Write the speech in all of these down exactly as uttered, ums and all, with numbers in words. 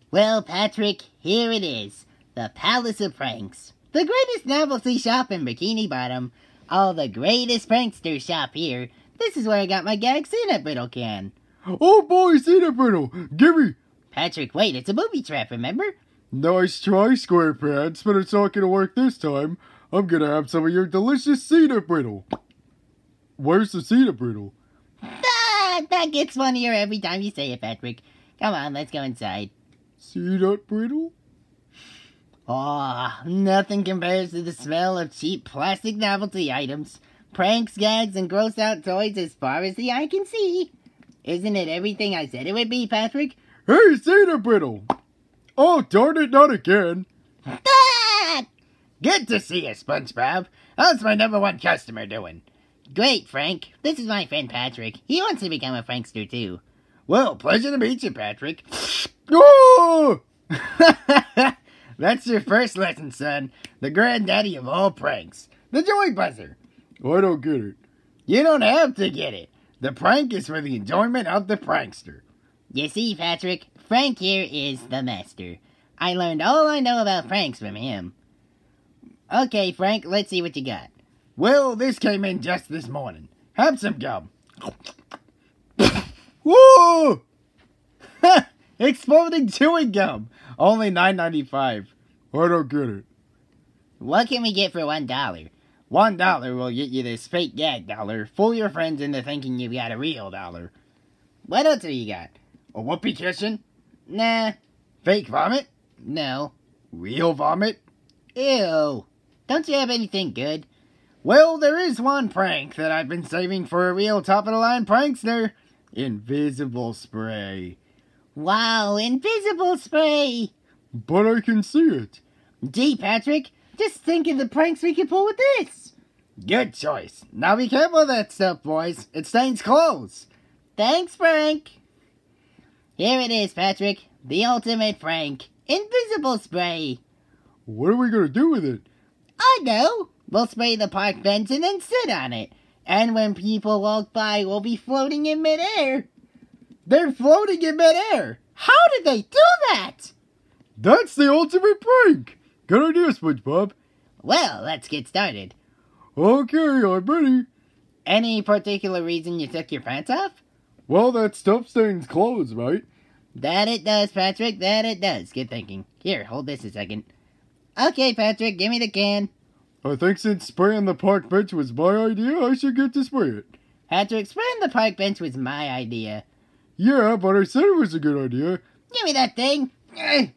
Well, Patrick, here it is. The Palace of Pranks. The greatest novelty shop in Bikini Bottom. All the greatest pranksters shop here. This is where I got my gag peanut brittle can. Oh boy, peanut brittle! Gimme! Patrick, wait, it's a booby trap, remember? Nice try, SquarePants, but it's not gonna work this time. I'm gonna have some of your delicious peanut brittle. Where's the peanut brittle? Ah, that gets funnier every time you say it, Patrick. Come on, let's go inside. Peanut brittle? Oh, nothing compares to the smell of cheap plastic novelty items. Pranks, gags, and gross out toys as far as the eye can see. Isn't it everything I said it would be, Patrick? Hey, peanut brittle! Oh, darn it, not again. Ah! Good to see you, SpongeBob. How's my number one customer doing? Great, Frank. This is my friend Patrick. He wants to become a prankster, too. Well, pleasure to meet you, Patrick. Oh! That's your first lesson, son. The granddaddy of all pranks. The joy buzzer. I don't get it. You don't have to get it. The prank is for the enjoyment of the prankster. You see, Patrick, Frank here is the master. I learned all I know about pranks from him. Okay, Frank, let's see what you got. Well, this came in just this morning. Have some gum. Whoa! Exploding chewing gum. Only nine ninety-five. I don't get it. What can we get for one dollar? One dollar will get you this fake gag dollar. Fool your friends into thinking you've got a real dollar. What else have you got? A whoopee cushion? Nah. Fake vomit? No. Real vomit? Ew. Don't you have anything good? Well, there is one prank that I've been saving for a real top-of-the-line prankster. Invisible spray. Wow, invisible spray! But I can see it. Gee, Patrick, just think of the pranks we could pull with this. Good choice. Now be careful with that stuff, boys. It stains clothes. Thanks, Frank. Here it is, Patrick. The ultimate prank. Invisible spray. What are we going to do with it? I know. We'll spray the park bench and then sit on it. And when people walk by, we'll be floating in midair. They're floating in midair. How did they do that? That's the ultimate prank. Good idea, SpongeBob. Well, let's get started. Okay, I'm ready. Any particular reason you took your pants off? Well, that stuff stains clothes, right? That it does, Patrick. That it does. Good thinking. Here, hold this a second. Okay, Patrick, give me the can. I think since spraying the park bench was my idea, I should get to spray it. Patrick, spraying the park bench was my idea. Yeah, but I said it was a good idea. Give me that thing. Hey,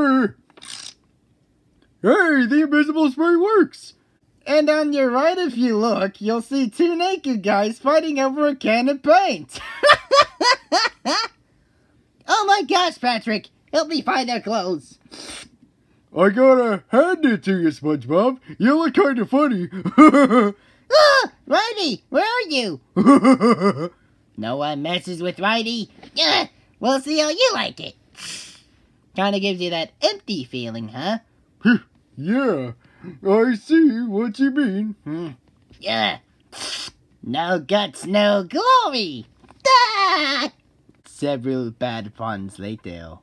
the invisible spray works. And on your right, if you look, you'll see two naked guys fighting over a can of paint. Oh my gosh, Patrick. Help me find their clothes. I gotta hand it to you, SpongeBob. You look kind of funny. Ah, Righty, where are you? No one messes with Righty. Yeah, we'll see how you like it. Kinda gives you that empty feeling, huh? Yeah, I see what you mean. Hmm. Yeah. No guts, no glory. Ah! Several bad puns later.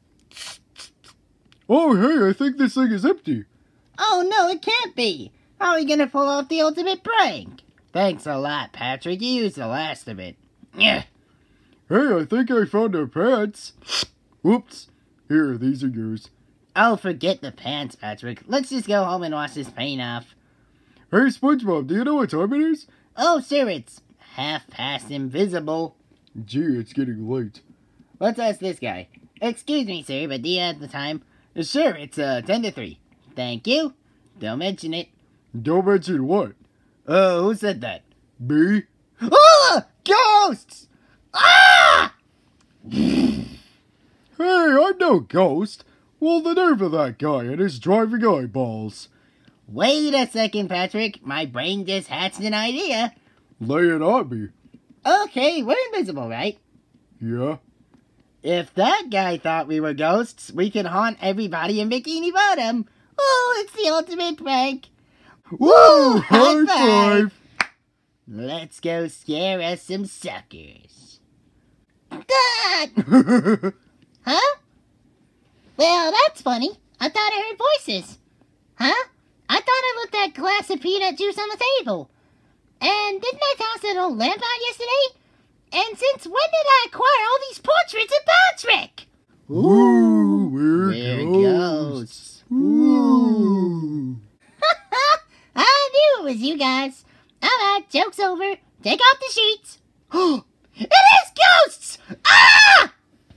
Oh, hey, I think this thing is empty. Oh, no, it can't be. How are we gonna pull off the ultimate prank? Thanks a lot, Patrick. You used the last of it. Yeah. Hey, I think I found our pants. Whoops. Here, these are yours. Oh, forget the pants, Patrick. Let's just go home and wash this paint off. Hey, SpongeBob, do you know what time it is? Oh, sure, it's half past invisible. Gee, it's getting late. Let's ask this guy. Excuse me, sir, but do you have the time? Sure, it's uh, ten to three. Thank you. Don't mention it. Don't mention what? Oh, who said that? Me? Ah! Ghosts! Ah! Hey, I'm no ghost. Well, the nerve of that guy and his driving eyeballs. Wait a second, Patrick. My brain just hatched an idea. Lay it on me. Okay, we're invisible, right? Yeah. If that guy thought we were ghosts, we could haunt everybody in Bikini Bottom. Oh, it's the ultimate prank. Woo! High five! Let's go scare us some suckers. God! Huh? Well, that's funny. I thought I heard voices. Huh? I thought I left that glass of peanut juice on the table. And didn't I toss that old lamp out yesterday? And since when did I acquire all these portraits of Patrick? Ooh, we're, we're ghosts. ghosts. Ooh. I knew it was you guys. Alright, joke's over. Take off the sheets. It is ghosts! Ah!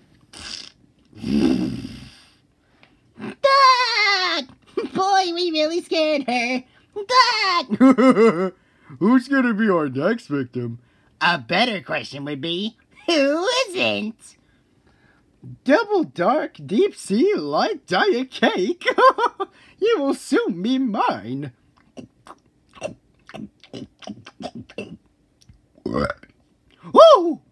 Dad! Boy, we really scared her. Dad! Who's gonna be our next victim? A better question would be, who isn't? Double dark deep sea light diet cake. You will soon be mine. Whoa!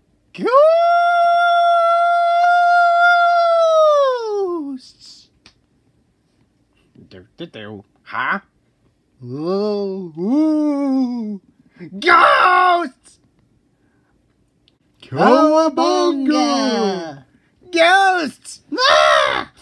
Ghosts! Do, do, do. Huh? Whoa! Whoa! Ghosts! Cowabunga! Ghosts! Ah!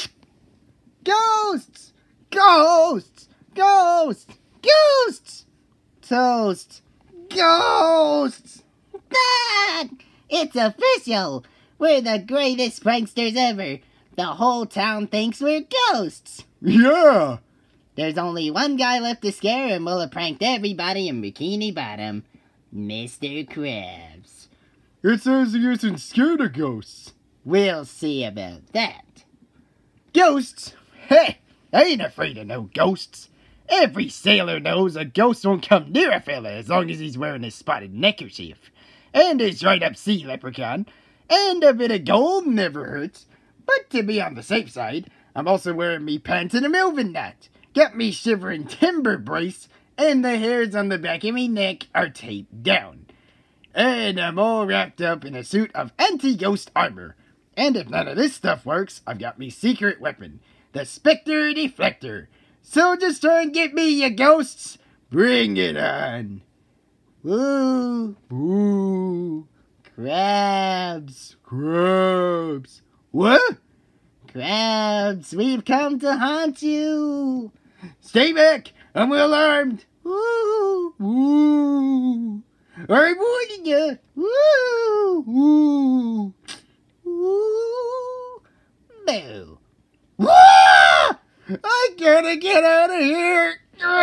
Ghosts! Ghosts! Ghosts! Ghosts! Toast! Ghosts! Dad! It's official! We're the greatest pranksters ever! The whole town thinks we're ghosts! Yeah! There's only one guy left to scare and we'll have pranked everybody in Bikini Bottom. Mister Krabs. It says he isn't scared of ghosts. We'll see about that. Ghosts? Hey, I ain't afraid of no ghosts. Every sailor knows a ghost won't come near a fella as long as he's wearing his spotted neckerchief. And his dried-up sea leprechaun. And a bit of gold never hurts. But to be on the safe side, I'm also wearing me pants and a Melvin knot. Got me shivering timber brace, and the hairs on the back of me neck are taped down. And I'm all wrapped up in a suit of anti-ghost armor. And if none of this stuff works, I've got me secret weapon, the Spectre Deflector. So just try and get me, you ghosts. Bring it on. Woo! Ooh. Crabs! Crabs. What? Crabs, we've come to haunt you! Stay back! I'm well armed! Woo! Woo! I'm warning you! Woo! Woo! Woo! Boo! Woo! I gotta get out of here!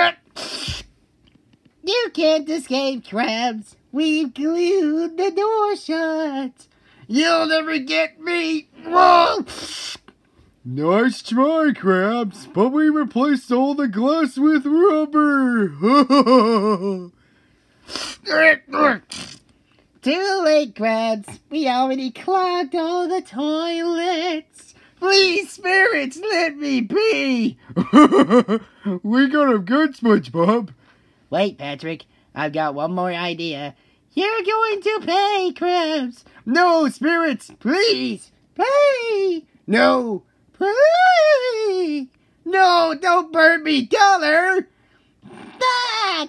You can't escape, Crabs! We've glued the door shut! You'll never get me! Whoa! Nice try, Crabs, but we replaced all the glass with rubber! Too late, Crabs! We already clogged all the toilets! Please, spirits, let me be! We got him good, SpongeBob! Wait, Patrick, I've got one more idea. You're going to pay, Crabs! No, spirits, please! Pay! No! Pay! No, don't burn me, dollar! Back!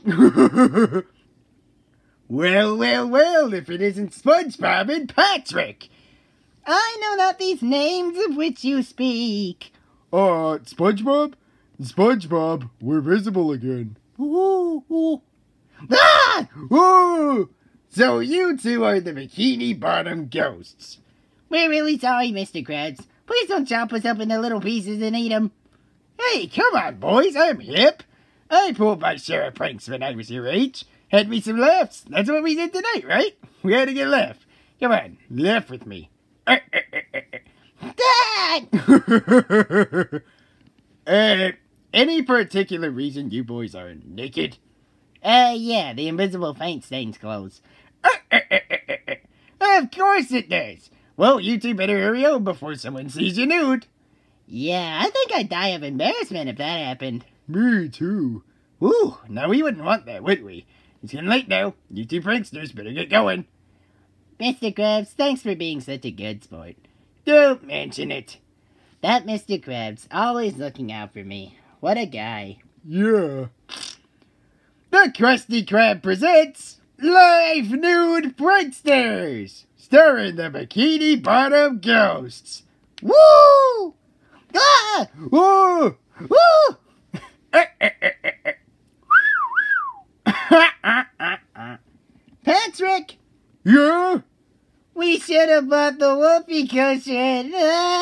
Well, well, well, if it isn't SpongeBob and Patrick! I know not these names of which you speak. Uh, SpongeBob? SpongeBob, we're visible again. Ooh, ooh. Ah! Ooh! So you two are the Bikini Bottom ghosts. We're really sorry, Mister Krabs. Please don't chop us up into little pieces and eat them. Hey, come on, boys, I'm hip. I pulled my share of pranks when I was your age. Had me some laughs. That's what we did tonight, right? We had a good laugh. Come on, laugh with me. Dad! uh, any particular reason you boys are naked? Uh, yeah, the invisible paint stains clothes. Of course it does. Well, you two better hurry home before someone sees you nude. Yeah, I think I'd die of embarrassment if that happened. Me too. Ooh, now we wouldn't want that, would we? It's getting late now. You two pranksters better get going. Mister Krabs, thanks for being such a good sport. Don't mention it. That Mister Krabs, always looking out for me. What a guy. Yeah. The Krusty Krab presents Live Nude Pranksters, starring the Bikini Bottom Ghosts. Woo! Ah! Woo! Woo! Patrick! Yeah? We should have bought the whoopee cushion.